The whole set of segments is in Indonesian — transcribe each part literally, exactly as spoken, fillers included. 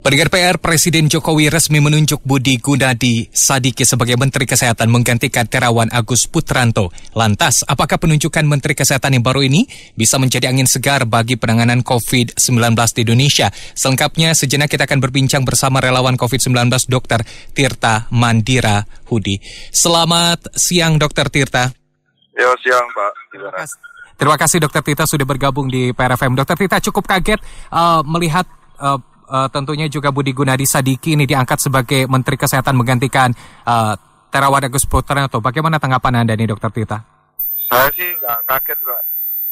Pendengar P R, Presiden Jokowi resmi menunjuk Budi Gunadi Sadikin sebagai Menteri Kesehatan menggantikan Terawan Agus Putranto. Lantas, apakah penunjukan Menteri Kesehatan yang baru ini bisa menjadi angin segar bagi penanganan covid sembilan belas di Indonesia? Selengkapnya, sejenak kita akan berbincang bersama relawan covid sembilan belas Dokter Tirta Mandira Hudi. Selamat siang, Dokter Tirta. Ya, siang, Pak. Terima kasih, Terima kasih Dokter Tirta sudah bergabung di P R F M. Dokter Tirta cukup kaget uh, melihat uh, Uh, tentunya juga Budi Gunadi Sadikin ini diangkat sebagai Menteri Kesehatan menggantikan uh, Terawan Agus Putranto. Bagaimana tanggapan Anda nih, Dokter Tirta? Saya sih nggak kaget, Pak.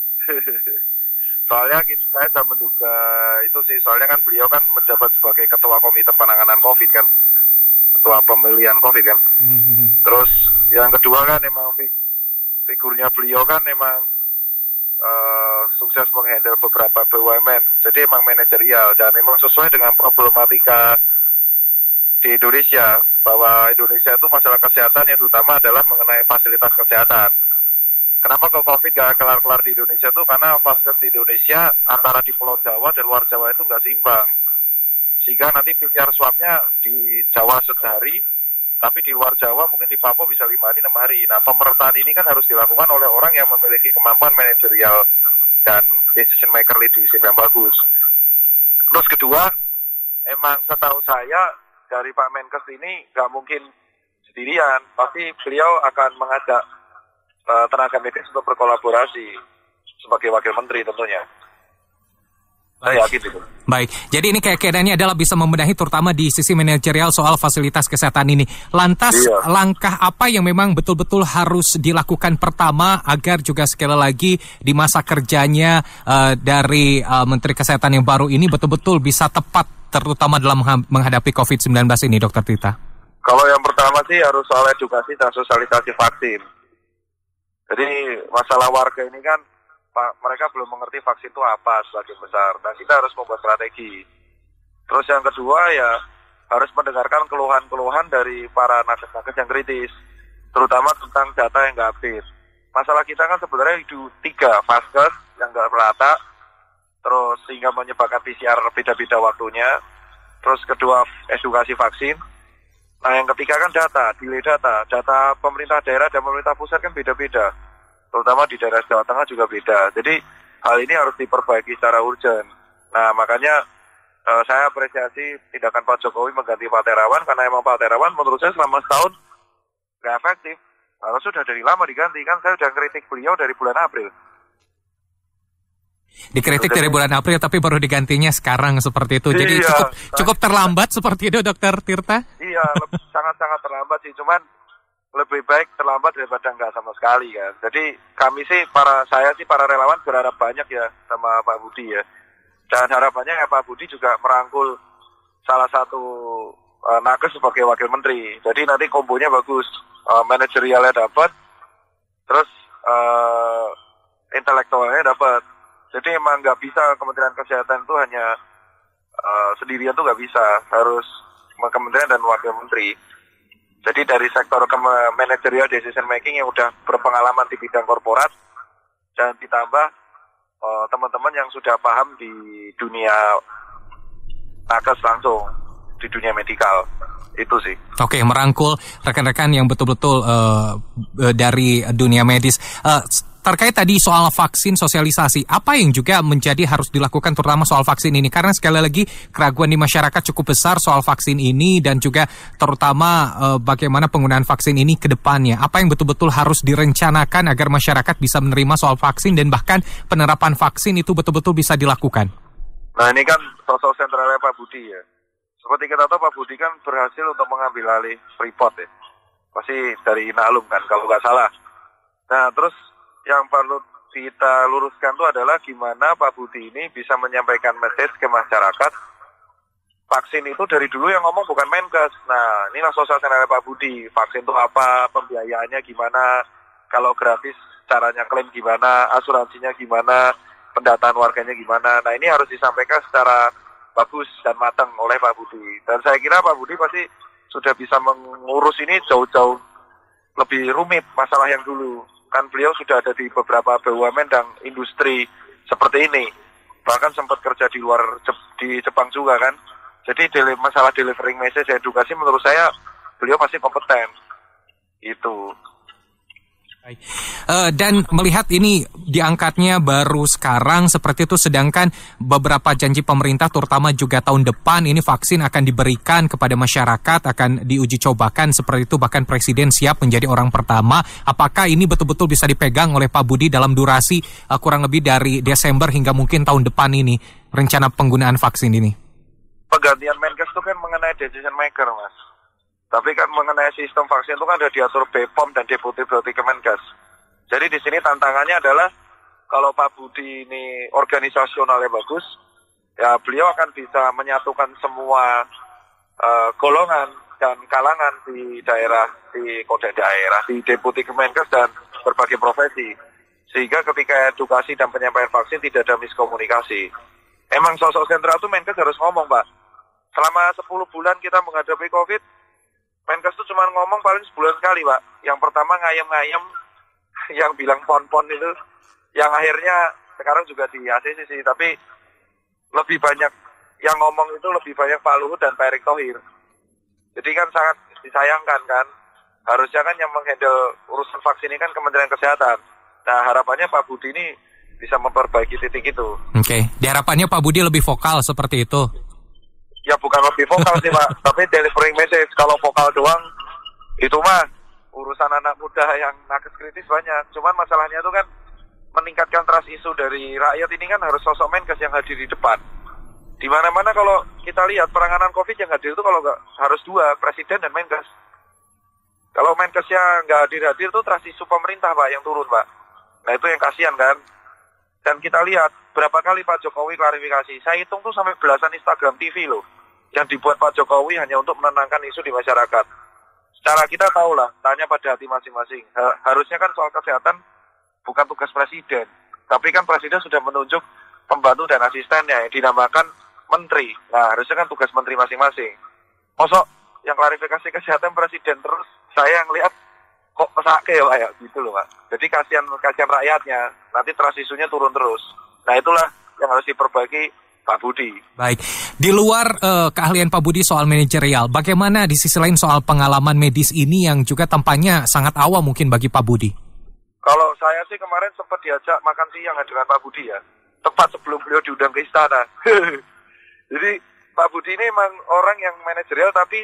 Soalnya kita, saya sudah menduga itu sih. Soalnya kan beliau kan menjabat sebagai Ketua Komite Penanganan COVID kan, Ketua Pemilihan COVID kan. Terus yang kedua kan emang figurnya beliau kan emang Uh, sukses menghandle beberapa B U M N, jadi emang manajerial dan emang sesuai dengan problematika di Indonesia, bahwa Indonesia itu masalah kesehatan yang terutama adalah mengenai fasilitas kesehatan. Kenapa kok COVID gak kelar-kelar di Indonesia itu? Karena vaskes di Indonesia antara di Pulau Jawa dan luar Jawa itu nggak seimbang, sehingga nanti P C R swabnya di Jawa sehari, tapi di luar Jawa mungkin di Papua bisa lima hari, enam hari. Nah, pemerataan ini kan harus dilakukan oleh orang yang memiliki kemampuan manajerial dan decision maker leadership yang bagus. Terus kedua, emang setahu saya dari Pak Menkes ini nggak mungkin sendirian. Pasti beliau akan mengajak uh, tenaga medis untuk berkolaborasi sebagai wakil menteri tentunya. Saya yakin itu. Baik, jadi ini kayak keadaannya adalah bisa membenahi terutama di sisi manajerial soal fasilitas kesehatan ini. Lantas iya. Langkah apa yang memang betul-betul harus dilakukan pertama agar juga sekali lagi di masa kerjanya uh, dari uh, Menteri Kesehatan yang baru ini betul-betul bisa tepat terutama dalam menghadapi covid sembilan belas ini, Dokter Tirta? Kalau yang pertama sih harus soal edukasi dan sosialisasi vaksin. Jadi masalah warga ini kan mereka belum mengerti vaksin itu apa sebagian besar, dan kita harus membuat strategi. Terus yang kedua ya harus mendengarkan keluhan-keluhan dari para nakes-nakes yang kritis, terutama tentang data yang nggak update. Masalah kita kan sebenarnya itu tiga, vaskes yang nggak merata, terus sehingga menyebabkan P C R beda-beda waktunya, terus kedua edukasi vaksin. Nah yang ketiga kan data, delay data, data pemerintah daerah dan pemerintah pusat kan beda-beda. Terutama di daerah Jawa Tengah juga beda. Jadi hal ini harus diperbaiki secara urgen. Nah makanya uh, saya apresiasi tindakan Pak Jokowi mengganti Pak Terawan, karena emang Pak Terawan menurut saya selama setahun nggak efektif. Harus sudah dari lama diganti, kan saya sudah kritik beliau dari bulan April. Dikritik dari bulan April tapi baru digantinya sekarang seperti itu. Jadi iya, cukup cukup terlambat seperti itu, Dokter Tirta? Iya, sangat-sangat terlambat sih. Cuman lebih baik terlambat daripada enggak sama sekali kan. Jadi kami sih, para saya sih para relawan berharap banyak ya sama Pak Budi ya. Dan harapannya ya Pak Budi juga merangkul salah satu uh, nakes sebagai wakil menteri. Jadi nanti kombonya bagus, uh, manajerialnya dapat, terus uh, intelektualnya dapat. Jadi emang nggak bisa Kementerian Kesehatan itu hanya uh, sendirian tuh nggak bisa, harus kementerian dan wakil menteri. Jadi dari sektor ke- managerial decision making yang udah berpengalaman di bidang korporat, dan ditambah uh, teman-teman yang sudah paham di dunia nakes langsung, di dunia medikal. Itu sih. Oke, merangkul rekan-rekan yang betul-betul uh, dari dunia medis. Uh, Terkait tadi soal vaksin, sosialisasi, apa yang juga menjadi harus dilakukan terutama soal vaksin ini? Karena sekali lagi keraguan di masyarakat cukup besar soal vaksin ini, dan juga terutama eh, bagaimana penggunaan vaksin ini ke depannya. Apa yang betul-betul harus direncanakan agar masyarakat bisa menerima soal vaksin dan bahkan penerapan vaksin itu betul-betul bisa dilakukan? Nah ini kan sosok sentralnya Pak Budi ya. Seperti kita tahu Pak Budi kan berhasil untuk mengambil alih Freeport ya. Pasti dari Inalum kan kalau nggak salah. Nah terus yang perlu kita luruskan itu adalah gimana Pak Budi ini bisa menyampaikan message ke masyarakat. Vaksin itu dari dulu yang ngomong bukan Menkes. Nah, inilah sosial sentralnya Pak Budi. Vaksin itu apa, pembiayaannya gimana, kalau gratis caranya klaim gimana, asuransinya gimana, pendataan warganya gimana. Nah, ini harus disampaikan secara bagus dan matang oleh Pak Budi. Dan saya kira Pak Budi pasti sudah bisa mengurus ini jauh-jauh lebih rumit masalah yang dulu. Kan beliau sudah ada di beberapa B U M N dan industri seperti ini. Bahkan sempat kerja di luar di Jepang juga kan. Jadi deli- masalah delivering message edukasi menurut saya beliau pasti kompeten. Itu. Uh, dan melihat ini diangkatnya baru sekarang seperti itu, sedangkan beberapa janji pemerintah terutama juga tahun depan ini vaksin akan diberikan kepada masyarakat, akan diuji cobakan seperti itu, bahkan Presiden siap menjadi orang pertama. Apakah ini betul-betul bisa dipegang oleh Pak Budi dalam durasi uh, kurang lebih dari Desember hingga mungkin tahun depan ini rencana penggunaan vaksin ini? Penggantian Menkes itu kan mengenai decision maker, Mas. Tapi kan mengenai sistem vaksin itu kan ada diatur B P O M dan Deputi Bupati Kemenkes. Jadi di sini tantangannya adalah kalau Pak Budi ini organisasionalnya bagus, ya beliau akan bisa menyatukan semua uh, golongan dan kalangan di daerah, di kode daerah, di Deputi Kemenkes dan berbagai profesi. Sehingga ketika edukasi dan penyampaian vaksin tidak ada miskomunikasi. Emang sosok sentral itu Menkes harus ngomong, Pak. Selama sepuluh bulan kita menghadapi COVID, Menkes tuh cuma ngomong paling sebulan sekali, Pak. Yang pertama ngayem-ngayem, yang bilang pon-pon itu, yang akhirnya sekarang juga di A C C sih, tapi lebih banyak yang ngomong itu lebih banyak Pak Luhut dan Pak Erick Thohir. Jadi kan sangat disayangkan kan. Harusnya kan yang menghandle urusan vaksin ini kan Kementerian Kesehatan. Nah harapannya Pak Budi ini bisa memperbaiki titik itu. Oke, okay. Diharapannya Pak Budi lebih vokal seperti itu. Ya bukan lebih vokal sih Pak, tapi delivering message. Kalau vokal doang, itu mah urusan anak muda yang nakes kritis banyak. Cuman masalahnya itu kan meningkatkan trust isu dari rakyat ini kan harus sosok Menkes yang hadir di depan. Di mana-mana kalau kita lihat penanganan COVID yang hadir itu kalau nggak harus dua, Presiden dan Menkes. Kalau Menkesnya nggak hadir-hadir itu trust isu pemerintah Pak yang turun Pak. Nah itu yang kasihan kan. Dan kita lihat berapa kali Pak Jokowi klarifikasi. Saya hitung tuh sampai belasan Instagram T V loh. Yang dibuat Pak Jokowi hanya untuk menenangkan isu di masyarakat. Secara kita tahu lah, tanya pada hati masing-masing. Harusnya kan soal kesehatan bukan tugas Presiden. Tapi kan Presiden sudah menunjuk pembantu dan asistennya yang dinamakan Menteri. Nah harusnya kan tugas Menteri masing-masing. Mosok yang klarifikasi kesehatan Presiden terus, saya yang lihat kok pesake ya Pak ya, gitu loh Pak. Jadi kasihan, kasihan rakyatnya, nanti trust isunya turun terus. Nah itulah yang harus diperbaiki Pak Budi. Baik, di luar uh, keahlian Pak Budi soal manajerial, bagaimana di sisi lain soal pengalaman medis ini yang juga tampaknya sangat awam mungkin bagi Pak Budi? Kalau saya sih kemarin sempat diajak makan siang dengan Pak Budi ya, tepat sebelum beliau diundang ke istana. Jadi Pak Budi ini memang orang yang manajerial, tapi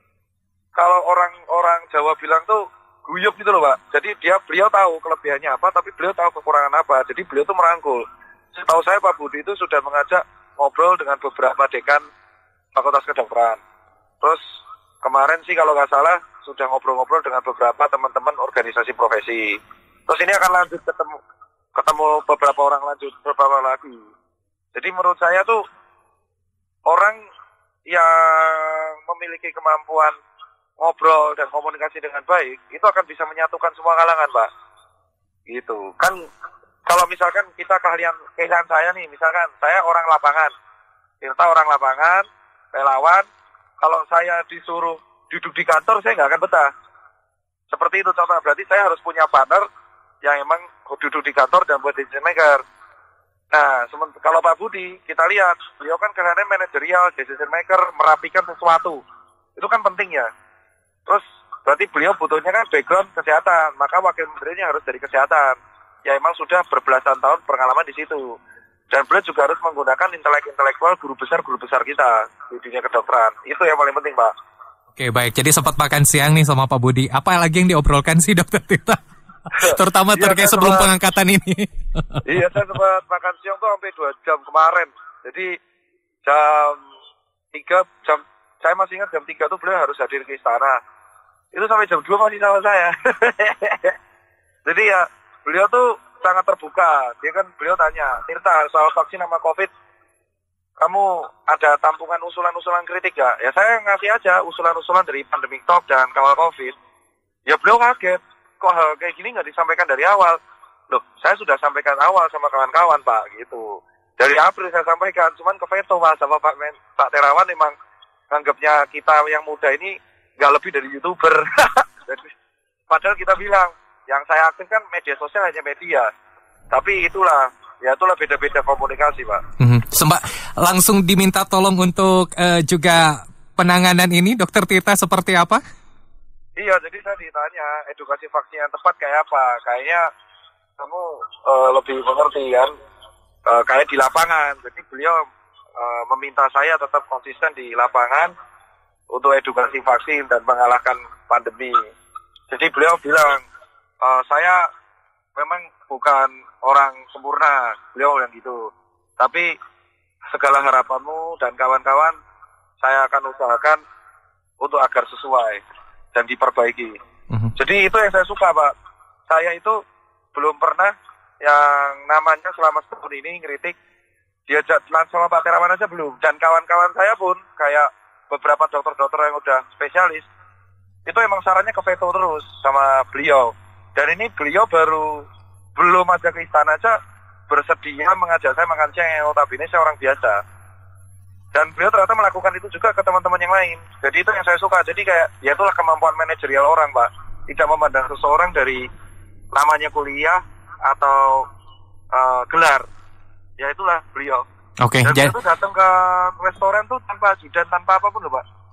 kalau orang-orang Jawa bilang tuh guyup gitu loh Pak. Jadi dia beliau tahu kelebihannya apa, tapi beliau tahu kekurangan apa. Jadi beliau tuh merangkul. Setahu saya Pak Budi itu sudah mengajak ngobrol dengan beberapa dekan Fakultas Kedokteran. Terus kemarin sih kalau nggak salah sudah ngobrol-ngobrol dengan beberapa teman-teman organisasi profesi. Terus ini akan lanjut ketemu ketemu beberapa orang lanjut beberapa lagi. Jadi menurut saya tuh orang yang memiliki kemampuan ngobrol dan komunikasi dengan baik itu akan bisa menyatukan semua kalangan Pak. Gitu kan. Kalau misalkan kita keahlian, keahlian saya nih, misalkan saya orang lapangan, Tirta orang lapangan, relawan, kalau saya disuruh duduk di kantor, saya nggak akan betah. Seperti itu contoh, berarti saya harus punya partner yang emang duduk di kantor dan buat decision maker. Nah, kalau Pak Budi, kita lihat, beliau kan keahliannya manajerial, decision maker, merapikan sesuatu. Itu kan penting ya. Terus, berarti beliau butuhnya kan background kesehatan, maka wakil menterinya harus dari kesehatan. Ya emang sudah berbelasan tahun pengalaman di situ. Dan beliau juga harus menggunakan intelek-intelektual guru besar-guru besar kita di dunia kedokteran. Itu yang paling penting, Pak. Oke, baik. Jadi sempat makan siang nih sama Pak Budi. Apa lagi yang diobrolkan sih, Dokter Tirta? Terutama iya, terkait sebelum sempat, pengangkatan ini. Iya, saya sempat makan siang tuh sampai dua jam kemarin. Jadi jam tiga, jam saya masih ingat jam tiga tuh beliau harus hadir ke istana. Itu sampai jam dua masih sama saya. Jadi ya, beliau tuh sangat terbuka. Dia kan beliau tanya, Tirta soal vaksin sama COVID, kamu ada tampungan usulan-usulan kritik gak? Ya saya ngasih aja usulan-usulan dari Pandemic Talk dan Kawal COVID. Ya beliau kaget, kok hal kayak gini gak disampaikan dari awal? Loh, saya sudah sampaikan awal sama kawan-kawan Pak, gitu. Dari April saya sampaikan, cuman ke veto Pak sama Pak Men, Pak Terawan memang nganggapnya kita yang muda ini gak lebih dari YouTuber. Padahal kita bilang, yang saya aktif kan media sosial hanya media. Tapi itulah, ya itulah beda-beda komunikasi, Pak. Mm-hmm. Sempat langsung diminta tolong untuk uh, juga penanganan ini, Dokter Tirta, seperti apa? Iya, jadi saya ditanya edukasi vaksin yang tepat kayak apa. Kayaknya kamu uh, lebih mengerti kan, uh, kayak di lapangan. Jadi beliau uh, meminta saya tetap konsisten di lapangan untuk edukasi vaksin dan mengalahkan pandemi. Jadi beliau bilang, uh, saya memang bukan orang sempurna, beliau yang gitu. Tapi segala harapanmu dan kawan-kawan, saya akan usahakan untuk agar sesuai dan diperbaiki. Uh-huh. Jadi itu yang saya suka, Pak. Saya itu belum pernah yang namanya selama setahun ini ngeritik diajak langsung sama Pak Terawan aja belum. Dan kawan-kawan saya pun, kayak beberapa dokter-dokter yang udah spesialis, itu emang sarannya ke veto terus sama beliau. Dan ini beliau baru belum aja ke istana aja bersedia mengajak saya makan siang yang notabene saya orang biasa. Dan beliau ternyata melakukan itu juga ke teman-teman yang lain. Jadi itu yang saya suka. Jadi kayak ya itulah kemampuan manajerial orang, Pak. Tidak memandang seseorang dari namanya kuliah atau uh, gelar. Ya itulah beliau. Oke. Okay, dan beliau tuh datang ke restoran tuh tanpa ajudan, tanpa apapun loh, Pak.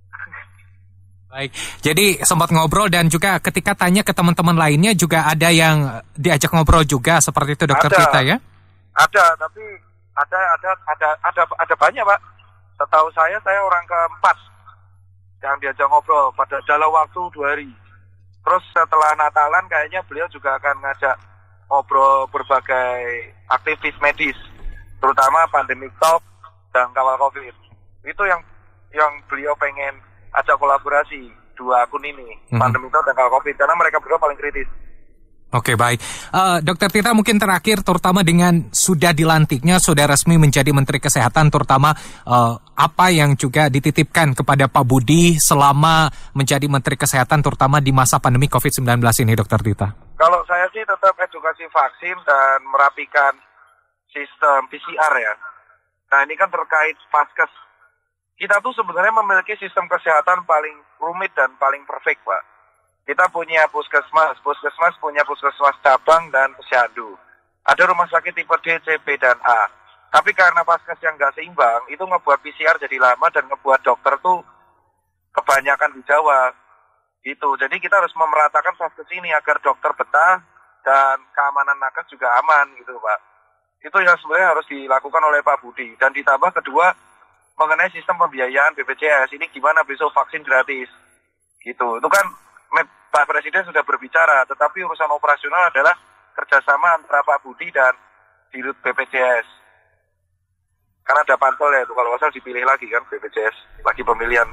Baik, jadi sempat ngobrol dan juga ketika tanya ke teman-teman lainnya juga ada yang diajak ngobrol juga seperti itu, Dokter Tirta ya? Ada, tapi ada ada ada ada ada banyak, Pak. Setahu saya saya orang keempat yang diajak ngobrol pada dalam waktu dua hari. Terus setelah Natalan kayaknya beliau juga akan ngajak ngobrol berbagai aktivis medis, terutama pandemic talk dan kawal COVID. Itu yang yang beliau pengen ajak kolaborasi dua akun ini, mm-hmm. pandemi dan kawal COVID, karena mereka berdua paling kritis. Oke, baik. Uh, Dokter Tirta, mungkin terakhir, terutama dengan sudah dilantiknya, sudah resmi menjadi Menteri Kesehatan, terutama uh, apa yang juga dititipkan kepada Pak Budi selama menjadi Menteri Kesehatan, terutama di masa pandemi covid sembilan belas ini, Dokter Tirta? Kalau saya sih tetap edukasi vaksin dan merapikan sistem P C R ya. Nah, ini kan terkait Vaskes. Kita tuh sebenarnya memiliki sistem kesehatan paling rumit dan paling perfect, Pak. Kita punya puskesmas, puskesmas punya puskesmas cabang dan posyandu. Ada rumah sakit tipe D, C, B, dan A. Tapi karena Vaskes yang nggak seimbang, itu ngebuat P C R jadi lama dan ngebuat dokter tuh kebanyakan di Jawa. Gitu. Jadi kita harus memeratakan Vaskes ini agar dokter betah dan keamanan nakes juga aman, gitu, Pak. Itu yang sebenarnya harus dilakukan oleh Pak Budi. Dan ditambah kedua, mengenai sistem pembiayaan B P J S, ini gimana besok vaksin gratis, gitu. Itu kan Pak Presiden sudah berbicara, tetapi urusan operasional adalah kerjasama antara Pak Budi dan Dirut B P J S. Karena ada pansel ya, itu kalau nggak salah dipilih lagi kan B P J S, lagi pemilihan.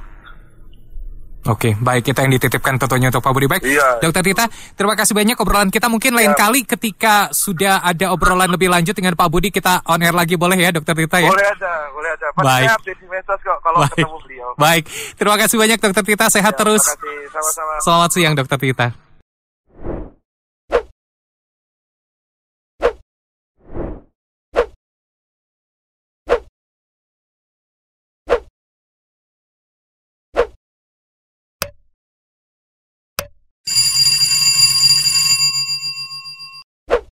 Oke, baik, kita yang dititipkan tentunya untuk Pak Budi. Baik, iya. Dokter Tirta, terima kasih banyak obrolan kita. Mungkin lain ya. kali ketika sudah ada obrolan lebih lanjut dengan Pak Budi, kita on air lagi boleh ya, Dokter Tirta ya? Boleh aja, boleh aja. Pasti baik. saya update di medsos kok kalau baik. ketemu beliau. Baik, terima kasih banyak Dokter Tirta, sehat ya, terus. Terima kasih, sama-sama. Selamat siang Dokter Tirta.